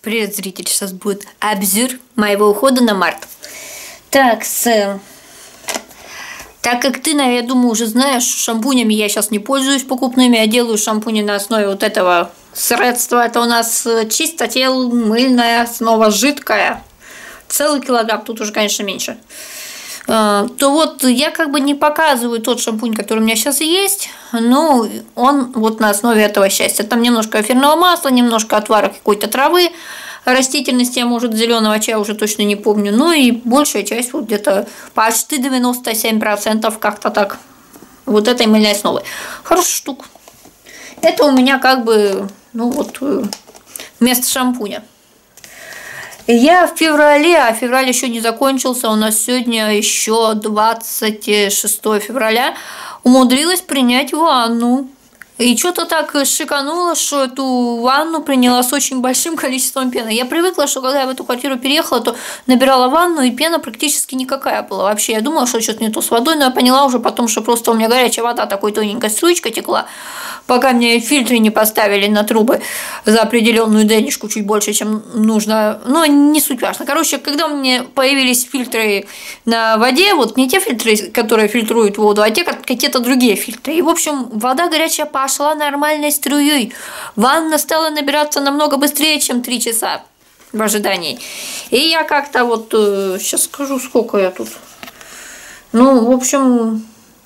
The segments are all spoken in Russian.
Привет, зритель! Сейчас будет обзор моего ухода на март. Так, так как ты, я думаю, уже знаешь, шампунями я сейчас не пользуюсь покупными, я делаю шампуни на основе вот этого средства. Это у нас чистотел, мыльная основа, жидкая. Целый килограмм, тут уже, конечно, меньше. То вот я как бы не показываю тот шампунь, который у меня сейчас есть, но он вот на основе этого счастья. Там немножко эфирного масла, немножко отвара какой-то травы, растительности, а может зеленого чая, уже точно не помню. Ну и большая часть, вот где-то почти 97% как-то так, вот этой мыльной основы. Хорошая штука. Это у меня как бы, ну вот, вместо шампуня. Я в феврале, а февраль еще не закончился, у нас сегодня еще 26 февраля, умудрилась принять ванну. И что-то так шикануло, что эту ванну приняла с очень большим количеством пены. Я привыкла, что когда я в эту квартиру переехала, то набирала ванну, и пена практически никакая была. Вообще, я думала, что что-то не то с водой, но я поняла уже потом, что просто у меня горячая вода такой тоненькой струечкой текла, пока мне фильтры не поставили на трубы за определенную денежку, чуть больше, чем нужно. Но не суть важно. Короче, когда у меня появились фильтры на воде, вот не те фильтры, которые фильтруют воду, а те какие-то другие фильтры. И, в общем, вода горячая пошла нормальной струей. Ванна стала набираться намного быстрее, чем 3 часа в ожидании. И я как-то вот, сейчас скажу, сколько я тут. Ну, в общем,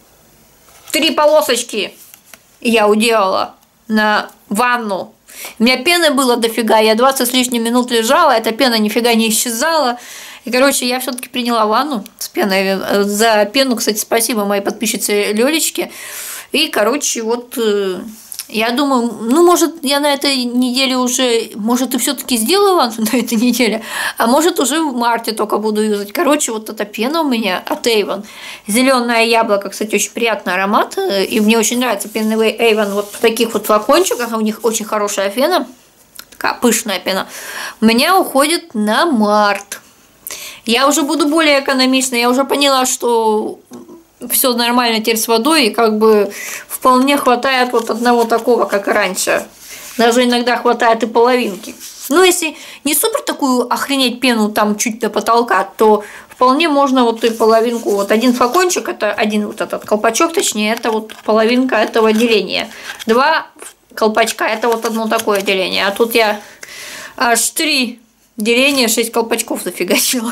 3 полосочки я уделала на ванну. У меня пены было дофига, я 20 с лишним минут лежала, эта пена нифига не исчезала. И, короче, я все-таки приняла ванну с пеной. За пену, кстати, спасибо моей подписчице Лёлечке. И, короче, вот я думаю, ну, может, я на этой неделе уже, может, и все-таки сделаю ванну на этой неделе, а может, уже в марте только буду юзать. Короче, вот эта пена у меня от Avon. Зеленое яблоко, кстати, очень приятный аромат, и мне очень нравится пена Avon вот в таких вот флакончиках, у них очень хорошая пена, такая пышная пена. У меня уходит на март. Я уже буду более экономичной, я уже поняла, что все нормально теперь с водой, и как бы вполне хватает вот одного такого, как и раньше. Даже иногда хватает и половинки. Но если не супер такую охренеть пену там чуть до потолка, то вполне можно вот и половинку, вот один флакончик, это один вот этот колпачок, точнее, это вот половинка этого деления. 2 колпачка, это вот одно такое деление. А тут я аж 3 деления, 6 колпачков зафигачила.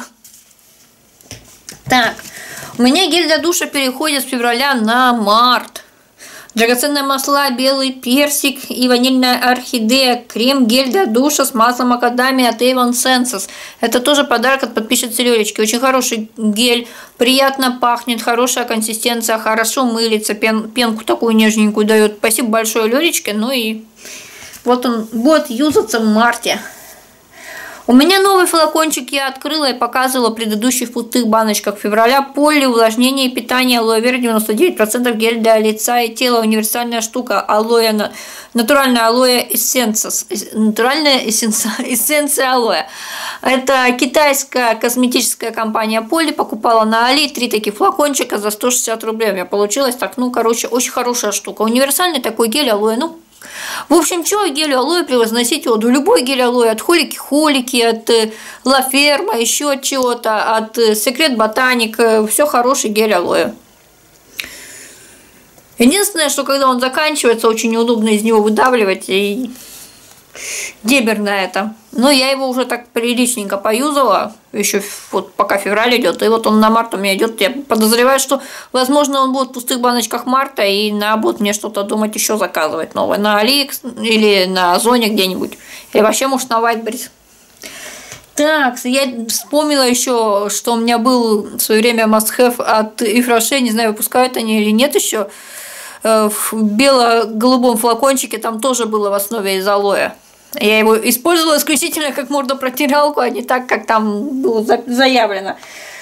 Так. У меня гель для душа переходит с февраля на март. Драгоценные масла, белый персик и ванильная орхидея. Крем-гель для душа с маслом макадамия от Avon Senses. Это тоже подарок от подписчицы Лёлечки. Очень хороший гель, приятно пахнет, хорошая консистенция, хорошо мылится, пенку такую нежненькую дает. Спасибо большое Лёлечке. Ну и вот он будет юзаться в марте. У меня новый флакончик я открыла и показывала предыдущий в пустых баночках февраля. Поли, увлажнение и питание, алоэ вера 99%, гель для лица и тела, универсальная штука, алоэ, натуральная алоэ эссенция, натуральная эссенция алоэ. Это китайская косметическая компания Поли, покупала на Али 3 таких флакончика за 160 рублей. У меня получилось так, ну, короче, очень хорошая штука. Универсальный такой гель алоэ, ну, в общем, что гель алоэ превозносить воду? Любой гель алоэ, от холики, от Ла Ферма, еще от чего-то, от Секрет Ботаник, все хороший гель алоэ. Единственное, что когда он заканчивается, очень неудобно из него выдавливать, и дебер на это. Но я его уже так приличненько поюзала, еще вот пока февраль идет, и вот он на март у меня идет. Я подозреваю, что, возможно, он будет в пустых баночках марта, и надо будет мне что-то думать еще заказывать новое на Али или на Озоне где-нибудь, или вообще, может, на Wildberries. Так, я вспомнила еще, что у меня был в свое время must-have от Yves Rocher, не знаю, выпускают они или нет еще, в бело-голубом флакончике, там тоже было в основе из алоэ. Я его использовала исключительно как мордопротиралку, а не так, как там было заявлено.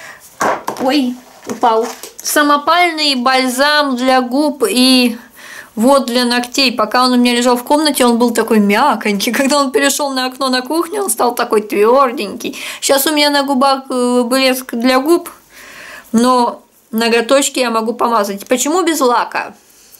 Ой, упал. Самопальный бальзам для губ и вот для ногтей. Пока он у меня лежал в комнате, он был такой мяконький. Когда он перешел на окно на кухню, он стал такой тверденький. Сейчас у меня на губах блеск для губ, но ноготочки я могу помазать. Почему без лака?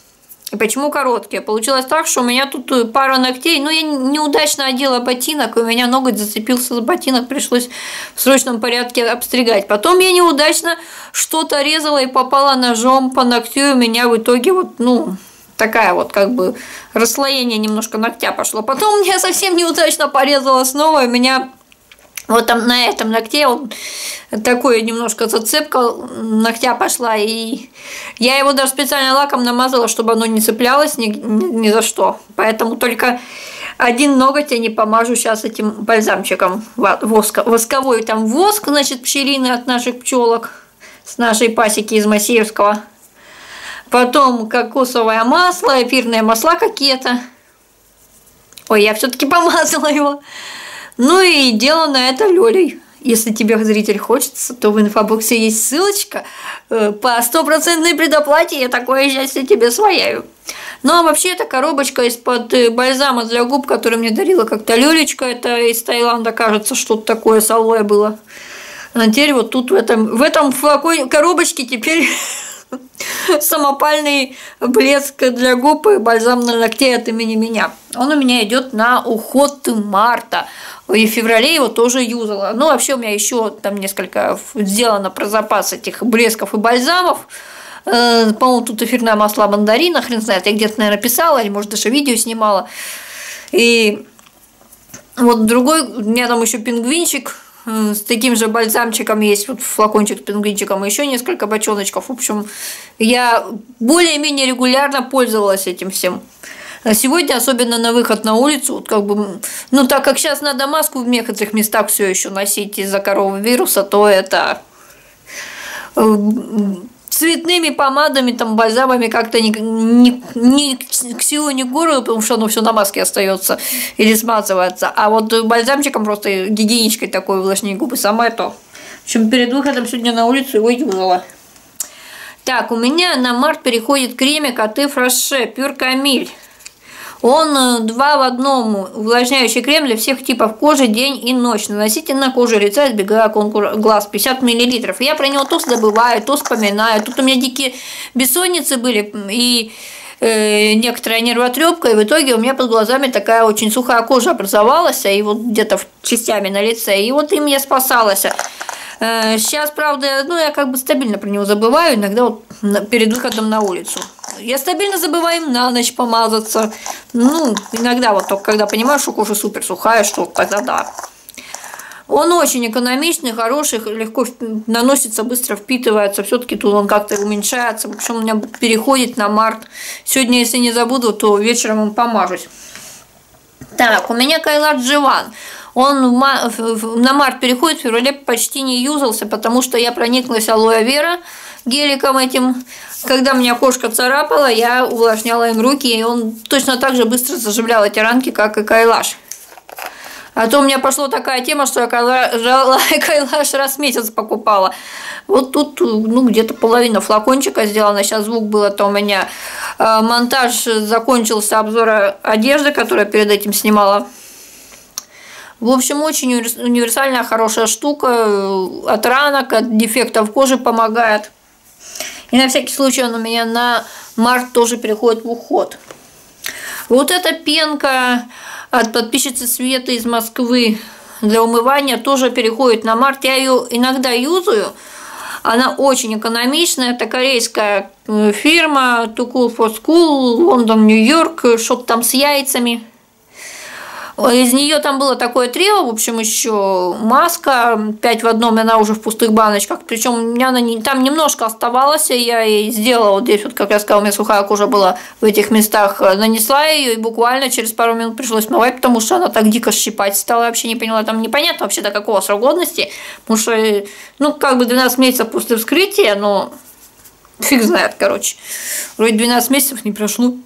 И почему короткие? Получилось так, что у меня тут пара ногтей, я неудачно одела ботинок, и у меня ноготь зацепился за ботинок, пришлось в срочном порядке обстригать. Потом я неудачно что-то резала и попала ножом по ногтю, и у меня в итоге такая расслоение немножко ногтя пошло. Потом я совсем неудачно порезала снова, и у меня вот там на этом ногте такое немножко зацепка ногтя пошла, и я его даже специально лаком намазала, чтобы оно не цеплялось ни за что. Поэтому только один ноготь я не помажу сейчас этим бальзамчиком восковой. Там воск, значит, пчелиный от наших пчелок с нашей пасеки из Масеевского. Потом кокосовое масло, эфирные масла какие-то. Ой, я все-таки помазала его. Ну и делано это Лёлей. Если тебе, зритель, хочется, то в инфобоксе есть ссылочка по 100% предоплате, я такое счастье тебе свояю. Ну а вообще это коробочка из-под бальзама для губ, который мне дарила как-то Лёлечка, это из Таиланда, кажется, что-то такое с алоэ было. А теперь вот тут в этом флаконе, коробочке теперь самопальный блеск для губ и бальзам на ногтей от имени меня. Он у меня идет на уход марта. И в феврале его тоже юзала. Ну, вообще у меня еще там несколько сделано про запас этих блесков и бальзамов. По-моему, тут эфирное масло мандарина, хрен знает, я где-то, наверное, писала, или, может, даже видео снимала. И вот другой, у меня там еще пингвинчик с таким же бальзамчиком есть, вот флакончик с пингвинчиком, и еще несколько бочоночков. В общем, я более-менее регулярно пользовалась этим всем. А сегодня, особенно на выход на улицу, так как сейчас надо маску в некоторых местах все еще носить из-за коронавируса, то это цветными помадами, бальзамами как-то ни к силу, ни к городу, потому что оно все на маске остается или смазывается. А вот бальзамчиком просто гигиеничкой такой увлажнить губы, самое то. В общем, перед выходом сегодня на улицу его юзала. Так, у меня на март переходит кремик от Yves Rocher Pure Camille. Он 2 в 1, увлажняющий крем для всех типов кожи день и ночь. Наносите на кожу лица, избегая контур глаз, 50 мл. Я про него то забываю, то вспоминаю. Тут у меня дикие бессонницы были и некоторая нервотрепка, и в итоге у меня под глазами такая очень сухая кожа образовалась, и вот где-то частями на лице, и вот им я спасалась. Сейчас, правда, я стабильно про него забываю, иногда перед выходом на улицу. Я стабильно забываю на ночь помазаться. Иногда только когда понимаю, что кожа супер сухая, что тогда да. Он очень экономичный, хороший, легко наносится, быстро впитывается. Все-таки тут он как-то уменьшается. В общем, у меня переходит на март. Сегодня, если не забуду, то вечером им помажусь. Так, у меня Кайлаш Дживан. Он на март переходит, в феврале почти не юзался, потому что я прониклась алоэ вера геликом этим. Когда меня кошка царапала, я увлажняла им руки, и он точно так же быстро заживлял эти ранки, как и Кайлаш. А то у меня пошла такая тема, что я Кайлаш раз в месяц покупала. Вот тут где-то половина флакончика сделана. Сейчас звук был, это у меня монтаж закончился обзора одежды, которую я перед этим снимала. В общем, очень универсальная, хорошая штука. От ранок, от дефектов кожи помогает. И на всякий случай он у меня на март тоже переходит в уход. Вот эта пенка от подписчицы Светы из Москвы для умывания тоже переходит на март. Я ее иногда юзаю. Она очень экономичная. Это корейская фирма Too Cool for School, Лондон, Нью-Йорк, что-то там с яйцами. Из нее там было такое трио, в общем, еще маска 5 в 1, она уже в пустых баночках. Причем у меня там немножко оставалось, и я ей сделала вот здесь, вот как я сказала, у меня сухая кожа была в этих местах, нанесла ее, и буквально через пару минут пришлось смывать, потому что она так дико щипать стала, вообще не поняла, там непонятно вообще до какого срока годности, потому что, 12 месяцев после вскрытия, но фиг знает, короче, вроде 12 месяцев не прошло.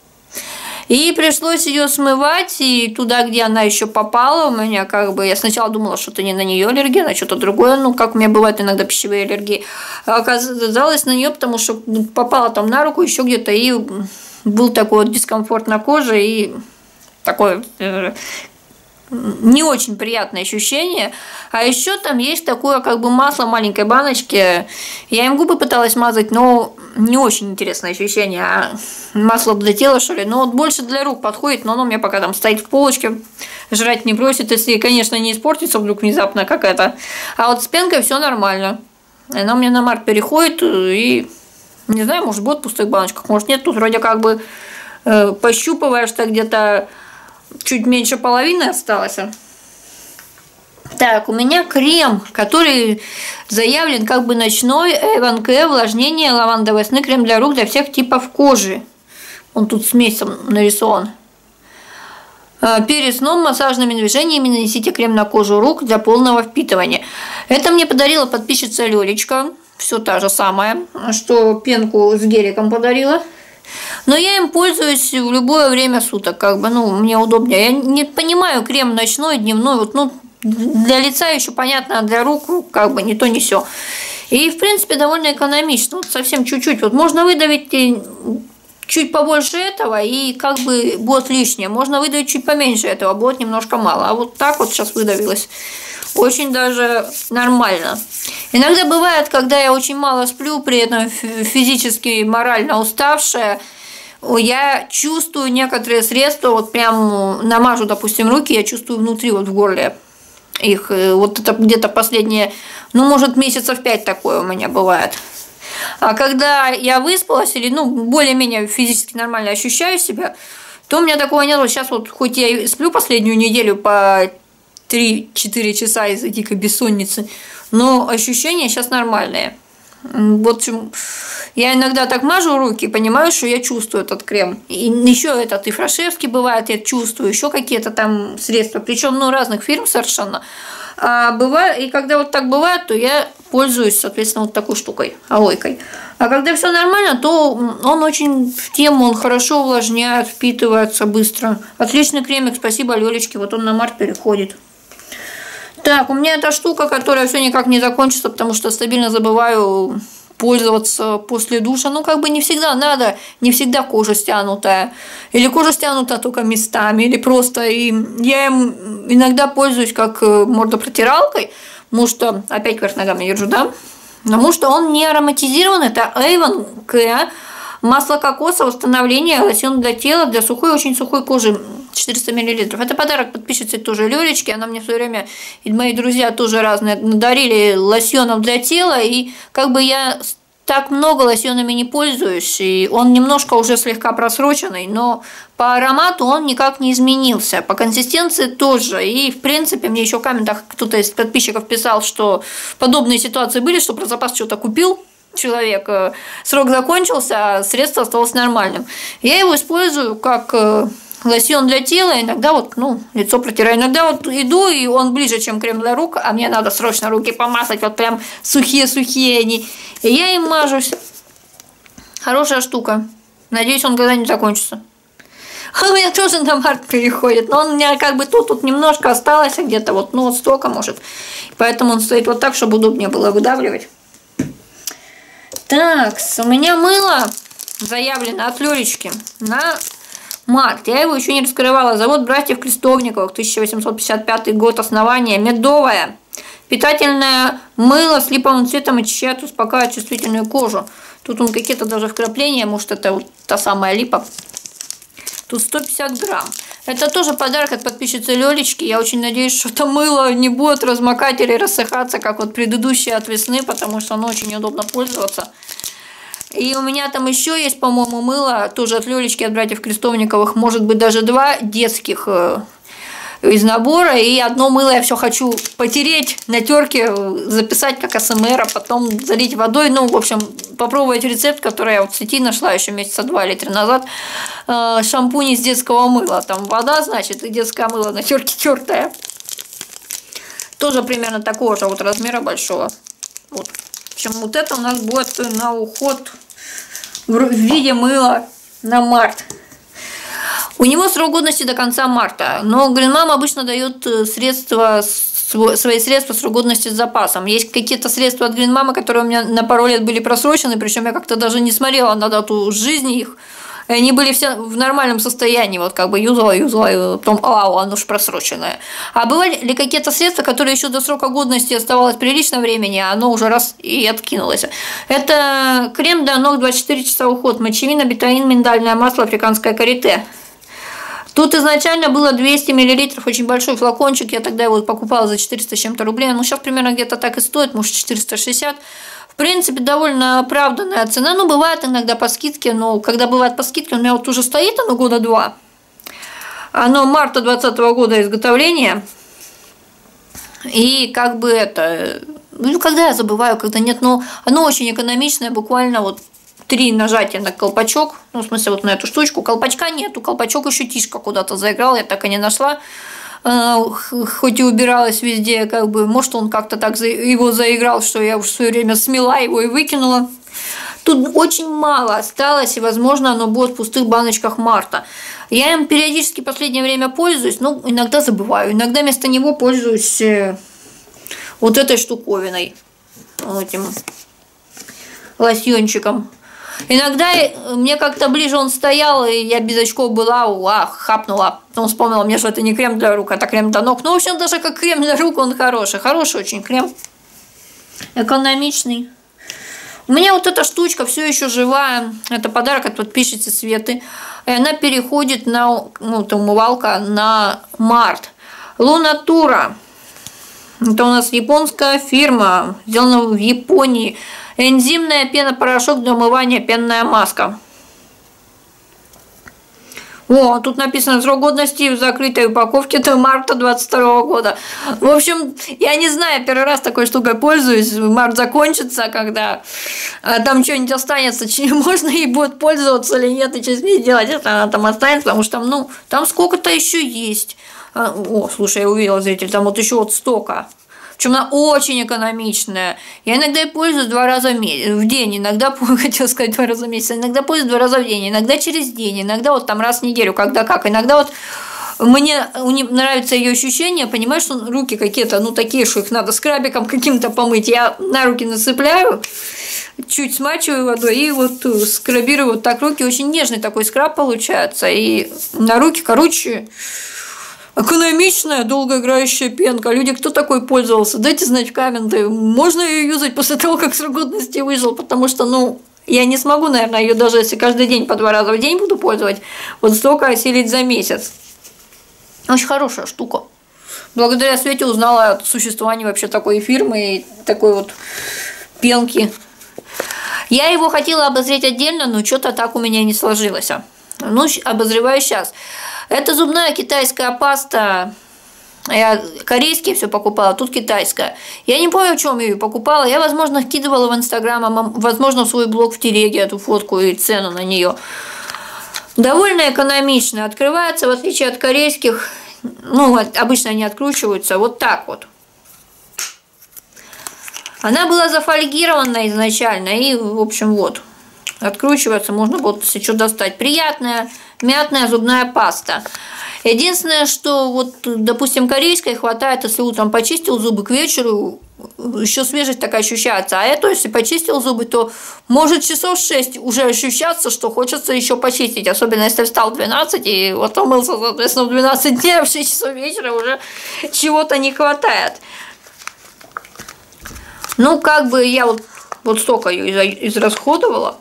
И пришлось ее смывать, и туда, где она еще попала, у меня я сначала думала, что это не на нее аллергия, а что-то другое, как у меня бывают иногда пищевые аллергии. А оказалось на нее, потому что попала там на руку еще где-то, и был такой вот дискомфорт на коже, и такой не очень приятное ощущение. А еще там есть такое как бы масло в маленькой баночке. Я им губы пыталась мазать, но не очень интересное ощущение. А масло для тела, что ли? Но вот больше для рук подходит, но оно у меня пока там стоит в полочке. Жрать не бросит, если, конечно, не испортится вдруг внезапно какая-то. А вот с пенкой все нормально. Она у меня на март переходит, и не знаю, может будет в пустых баночках, может нет. Тут вроде как бы пощупываешь, что где-то чуть меньше половины осталось. Так, у меня крем, который заявлен как бы ночной Avon Care увлажнение лавандовой сны, крем для рук для всех типов кожи. Он тут смесом нарисован. Перед сном массажными движениями нанесите крем на кожу рук для полного впитывания. Это мне подарила подписчица Лёлечка. Все та же самая, что пенку с геликом подарила. Но я им пользуюсь в любое время суток, как бы, ну, мне удобнее. Я не понимаю, крем ночной, дневной, вот, ну, для лица еще понятно, а для рук, как бы, не то, не сё. И, в принципе, довольно экономично, вот совсем чуть-чуть. Вот можно выдавить чуть побольше этого, и как бы будет лишнее. Можно выдавить чуть поменьше этого, будет немножко мало. А вот так вот сейчас выдавилось. Очень даже нормально. Иногда бывает, когда я очень мало сплю, при этом физически и морально уставшая, я чувствую некоторые средства, вот прям намажу, допустим, руки, я чувствую внутри, вот в горле их. Вот это где-то последние, ну, может, месяцев 5 такое у меня бывает. А когда я выспалась или, ну, более-менее физически нормально ощущаю себя, то у меня такого нет. Вот сейчас вот, хоть я и сплю последнюю неделю по 3-4 часа из-за дикой бессонницы, но ощущения сейчас нормальные. Вот я иногда так мажу руки, понимаю, что я чувствую этот крем. И еще этот и Фрашевский бывает, я чувствую, еще какие-то там средства, причем, ну, разных фирм совершенно. А бывает, и когда вот так бывает, то я пользуюсь, соответственно, вот такой штукой, алойкой. А когда все нормально, то он очень в тему, он хорошо увлажняет, впитывается быстро. Отличный кремик, спасибо Лёлечке, вот он на март переходит. Так, у меня эта штука, которая все никак не закончится, потому что стабильно забываю пользоваться после душа. Ну, как бы не всегда надо, не всегда кожа стянутая. Или кожа стянута только местами, или просто. И я им иногда пользуюсь как мордопротиралкой, потому что, опять вверх ногами держу, да? Потому что он не ароматизирован, это Avon Care. Масло кокоса, восстановление, лосьон для тела, для сухой, очень сухой кожи, 400 мл. Это подарок подписчице тоже Лёлечки. Она мне в свое время, и мои друзья тоже разные, надарили лосьонов для тела. И как бы я так много лосьонами не пользуюсь. И он немножко уже слегка просроченный, но по аромату он никак не изменился. По консистенции тоже. И, в принципе, мне еще в комментах кто-то из подписчиков писал, что подобные ситуации были, что про запас что-то купил человек, срок закончился, а средство осталось нормальным. Я его использую как лосьон для тела, иногда вот, ну, лицо протираю, иногда вот иду, и он ближе, чем крем для рук, а мне надо срочно руки помазать, вот прям сухие-сухие они, и я им мажусь. Хорошая штука. Надеюсь, он когда-нибудь закончится. У меня тоже на март переходит, но он у меня как бы тут немножко осталось, где-то вот, ну, вот столько может, поэтому он стоит вот так, чтобы удобнее было выдавливать. Так, у меня мыло заявлено от Лёлечки на март. Я его еще не раскрывала. Завод братьев Крестовниковых, 1855 год основания, медовое. Питательное мыло с липовым цветом очищает, успокаивает чувствительную кожу. Тут он какие-то даже вкрапления, может, это вот та самая липа. Тут 150 грамм. Это тоже подарок от подписчицы Лёлечки. Я очень надеюсь, что это мыло не будет размокать или рассыхаться, как вот предыдущее от весны, потому что оно очень удобно пользоваться. И у меня там еще есть, по-моему, мыло, тоже от Лёлечки, от братьев Крестовниковых, может быть, даже 2 детских из набора. И одно мыло я все хочу потереть на терке, записать как АСМР, а потом залить водой. Ну, в общем, попробовать рецепт, который я вот в сети нашла еще месяца 2 или 3 назад. Шампунь из детского мыла. Там вода, значит, и детское мыло на терке тертое. Тоже примерно такого же вот размера большого. Вот. В общем, вот это у нас будет на уход в виде мыла на март. У него срок годности до конца марта, но Green Mom обычно дает средства, свои средства срок годности с запасом. Есть какие-то средства от Green Mom, которые у меня на пару лет были просрочены, причем я как-то даже не смотрела на дату жизни их. И они были все в нормальном состоянии, вот как бы юзала, и потом, оно ж просроченное. А бывали ли какие-то средства, которые еще до срока годности оставалось прилично времени, а оно уже раз и откинулось. Это крем для ног 24 часа уход, мочевина, бетаин, миндальное масло, африканское карите. Тут изначально было 200 мл, очень большой флакончик, я тогда его покупала за 400 с чем-то рублей, ну сейчас примерно где-то так и стоит, может 460. В принципе, довольно оправданная цена, ну бывает иногда по скидке, но когда бывает по скидке, у меня вот уже стоит оно года 2. Оно марта 2020 года изготовления, и как бы это, ну когда я забываю, когда нет, но оно очень экономичное, буквально вот 3 нажатия на колпачок, ну, в смысле, вот на эту штучку, колпачка нету, колпачок еще тишка куда-то заиграл, я так и не нашла, хоть и убиралась везде, как бы, может, он как-то так его заиграл, что я уж в свое время смела его и выкинула. Тут очень мало осталось, и, возможно, оно будет в пустых баночках марта. Я им периодически в последнее время пользуюсь, но иногда забываю, иногда вместо него пользуюсь вот этой штуковиной, этим лосьончиком. Иногда мне как-то ближе он стоял, и я без очков была, хапнула. Потом вспомнила мне, что это не крем для рук, это крем для ног. Ну, в общем, даже как крем для рук он хороший. Хороший очень крем. Экономичный. У меня вот эта штучка все еще живая. Это подарок от подписчицы Светы. И она переходит на, это умывалка на март. Лунатура. Это у нас японская фирма, сделана в Японии. Энзимная пена-порошок для умывания, пенная маска. О, тут написано срок годности в закрытой упаковке до марта 2022 года. В общем, я не знаю, первый раз такой штукой пользуюсь. Март закончится, когда там что-нибудь останется, чем можно и будет пользоваться или нет, и что с ней делать, если она там останется, потому что там, там сколько-то еще есть. О, слушай, я увидела, зритель, там вот еще вот столько. Причем она очень экономичная. Я иногда и пользуюсь 2 раза в день, иногда, хотела сказать 2 раза в месяц, иногда пользуюсь 2 раза в день, иногда через день, иногда вот там раз в неделю, когда как. Иногда вот мне нравится ее ощущение, понимаешь, что руки какие-то, такие, что их надо скрабиком каким-то помыть. Я на руки насыпляю, чуть смачиваю водой и вот скрабирую вот так руки. Очень нежный такой скраб получается. И на руки, короче, экономичная, долгоиграющая пенка. Люди, кто такой пользовался, дайте знать в комменты. Можно ее юзать после того, как срок годности вышел, потому что, я не смогу, наверное, ее даже если каждый день по 2 раза в день буду пользовать, вот столько осилить за месяц. Очень хорошая штука. Благодаря Свете узнала о существовании вообще такой фирмы и такой вот пенки. Я его хотела обозреть отдельно, но что-то так у меня не сложилось. Обозреваю сейчас. Это зубная китайская паста. Я корейские все покупала, тут китайская. Я не помню, в чем я ее покупала. Я, возможно, кидывала в Инстаграм, а возможно, в свой блог в телеге эту фотку и цену на нее. Довольно экономично. Открывается, в отличие от корейских, обычно они откручиваются вот так вот. Она была зафольгирована изначально, и, в общем, вот. Откручивается, можно было, если что, достать. Приятная мятная зубная паста. Единственное, что вот, допустим, корейской хватает, если утром почистил зубы, к вечеру еще свежесть такая ощущается. А это, если почистил зубы, то может часов 6 уже ощущаться, что хочется еще почистить. Особенно, если встал в 12 и вот умылся, соответственно, в 12 дней, а в 6 часов вечера уже чего-то не хватает. Как бы я вот столько ее израсходовала.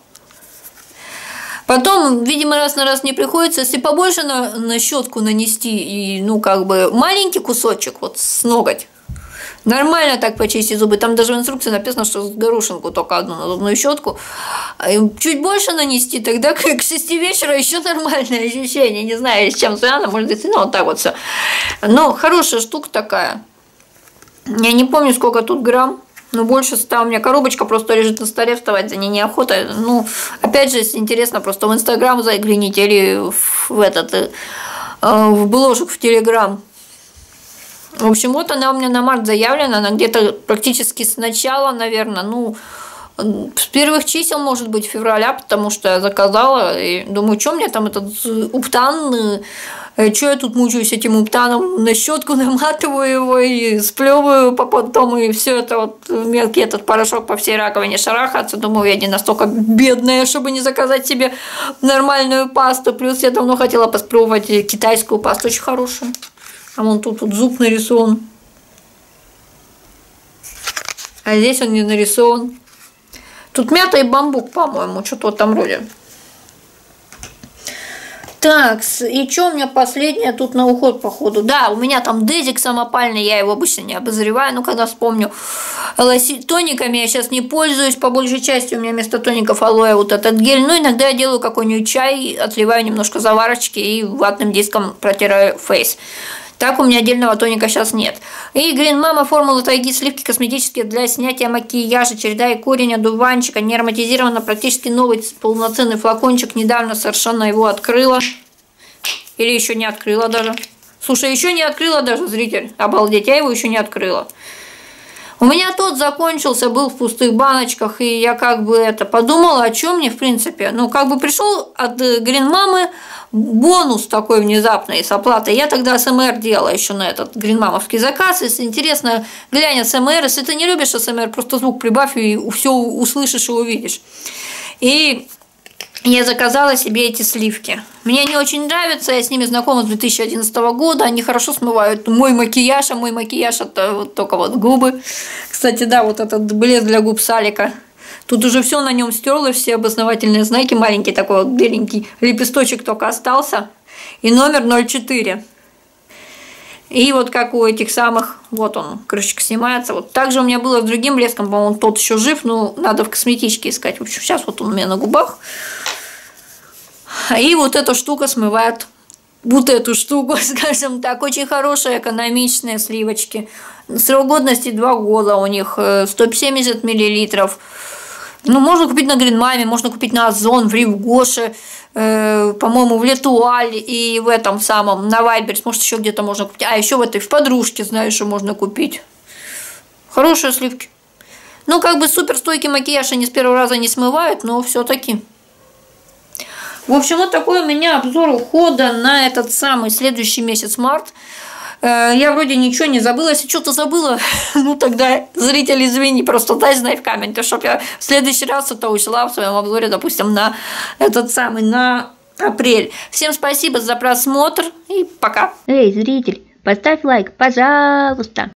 Потом, видимо, раз на раз не приходится, если побольше на щетку нанести и, маленький кусочек, вот с ноготь, нормально так почистить зубы. Там даже в инструкции написано, что с горошинку только одну на зубную щетку. Чуть больше нанести, тогда к 6 вечера еще нормальное ощущение. Не знаю, с чем связано, может быть, вот так вот все. Но хорошая штука такая. Я не помню, сколько тут грамм. Больше 100. У меня коробочка просто лежит на столе, вставать за ней неохота. Опять же, если интересно, просто в Инстаграм загляните или в бложек в Телеграм. В общем, вот она у меня на март заявлена, она где-то практически с начала, наверное, с первых чисел, может быть, февраля, потому что я заказала, и думаю, что мне там этот Уптан Что я тут мучаюсь этим уптаном? На щетку наматываю его и сплевываю потом, и все это вот мелкий этот порошок по всей раковине шарахаться. Думаю, я не настолько бедная, чтобы не заказать себе нормальную пасту. Плюс я давно хотела попробовать китайскую пасту, очень хорошую. А вон тут вот зуб нарисован. А здесь он не нарисован. Тут мята и бамбук, по-моему, что-то в этом роде. Так, и что у меня последнее тут на уход, походу? Да, у меня там дезик самопальный, я его обычно не обозреваю, но когда вспомню. Тониками я сейчас не пользуюсь, по большей части у меня вместо тоников алоэ вот этот гель. Но иногда я делаю какой-нибудь чай, отливаю немножко заварочки и ватным диском протираю фейс. Так у меня отдельного тоника сейчас нет. И Green Mama формула тайги сливки косметические для снятия макияжа, череда и корень одуванчика, не ароматизировано, практически новый полноценный флакончик, недавно совершенно его открыла. Или еще не открыла даже. Слушай, еще не открыла даже, зритель. Обалдеть, я его еще не открыла. У меня тот закончился, был в пустых баночках, и я как бы подумала, о чем мне в принципе. Ну, как бы пришел от Green Mama бонус такой внезапный с оплатой. Я тогда СМР делала еще на этот гринмамовский заказ. Если интересно, глянь СМР. Если ты не любишь СМР, просто звук прибавь и все услышишь и увидишь. И я заказала себе эти сливки. Мне они очень нравятся, я с ними знакома с 2011 года, они хорошо смывают мой макияж, а мой макияж это вот только вот губы. Кстати, да, вот этот блеск для губ Салика. Тут уже все на нем стерлось, все опознавательные знаки, маленький такой вот беленький лепесточек только остался. И номер 04. И вот как у этих самых, вот он, крышечка снимается. Вот также у меня было с другим блеском, по-моему, тот еще жив, но надо в косметичке искать. В общем, сейчас вот он у меня на губах. И вот эта штука смывает вот эту штуку, скажем так. Очень хорошие, экономичные сливочки. Срок годности 2 года у них, 170 миллилитров. Ну, можно купить на Green Mama, можно купить на Озон, в Ривгоше, по-моему, в Летуале и в этом самом, на Вайберс, может, еще где-то можно купить. А еще в этой, в подружке, знаю, что можно купить. Хорошие сливки. Ну, как бы суперстойкий макияж они с первого раза не смывают, но все-таки. В общем, вот такой у меня обзор ухода на этот самый следующий месяц март. Я вроде ничего не забыла. Если что-то забыла, ну тогда, зритель, извини, просто дай знать в комменте, чтобы я в следующий раз это учла в своем обзоре, допустим, на этот самый, на апрель. Всем спасибо за просмотр и пока. Эй, зритель, поставь лайк, пожалуйста.